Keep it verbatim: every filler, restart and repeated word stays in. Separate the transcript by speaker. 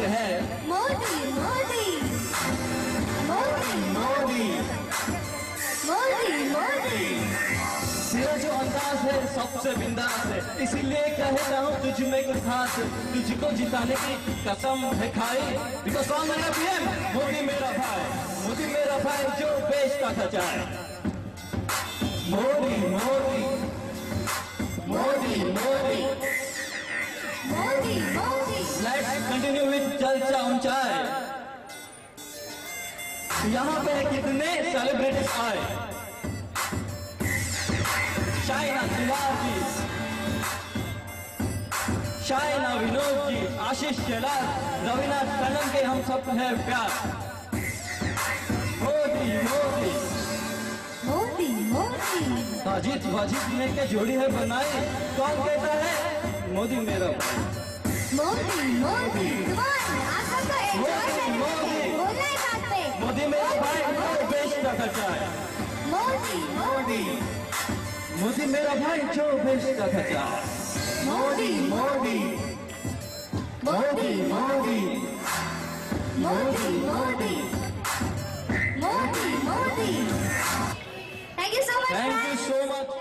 Speaker 1: आगे है
Speaker 2: मोदी मोदी मोदी
Speaker 1: मोदी।
Speaker 2: मोदी मोदी।
Speaker 1: तेरा जो अंदाज है सबसे बिंदास है, इसीलिए कहता हूँ तुझ में कुछ खास है। तुझको जिताने की कसम है खाई, बिकॉज कौन मेरा पीएम? मोदी मेरा भाई, मोदी मेरा भाई जो बेचता था चाय। Modi Modi Modi Modi.
Speaker 2: Modi Modi.
Speaker 1: Let's continue with charcha on chai. यहाँ पे कितने सेलिब्रिटीज आए? शाइना तिवारी, शाइना विनोद जी, आशीष शेलार, रवीना टंडन के हम सब है प्यार। मोदी मोदी
Speaker 2: मोदी मोदी।
Speaker 1: अजीत वाजिद ने के जोड़ी है बनाई, कौन कहता है मोदी मेरा भाई?
Speaker 2: मोदी मोदी। आप सबको एंजॉय करना है, बोलना है साथ में।
Speaker 1: मोदी मेरा भाई जो बेचता था चाय।
Speaker 2: मोदी
Speaker 1: मोदी मोदी मेरा भाई जो बेचता था चाय।
Speaker 2: Modi
Speaker 1: Modi Modi Modi
Speaker 2: Modi Modi Modi Modi. Thank you so much.
Speaker 1: Thank you so much.